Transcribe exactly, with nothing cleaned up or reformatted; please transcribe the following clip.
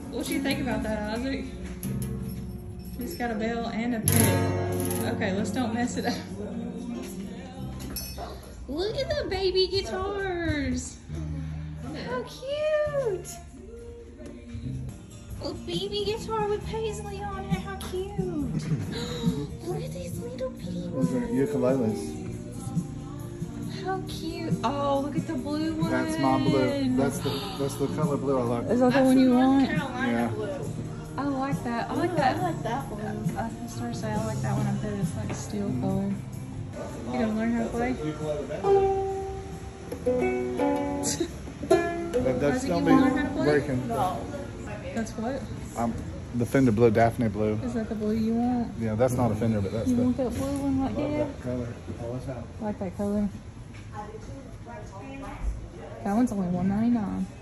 What do you think about that, Isaac? It's got a bell and a pick. Okay, let's don't mess it up. Look at the baby guitars. How cute. A baby guitar with Paisley on it. How cute. Look at these little people. Those are ukuleles. How cute. Oh, look at the blue one. That's my blue. That's the that's the color blue I like. Is that the one you want? Yeah. I like that. I like Ooh, that. I like that one. I started to say I like that one. I bet it's like steel color. You gonna learn how to play? But that's Isaac, gonna you wanna learn how to be play? breaking. No. That's what? Um, the Fender Blue, Daphne Blue. Is that the blue you want? Yeah, that's not a Fender, but that's You the. want that blue one like that? That color. Oh, what's that? I like that color. That one's only one ninety-nine.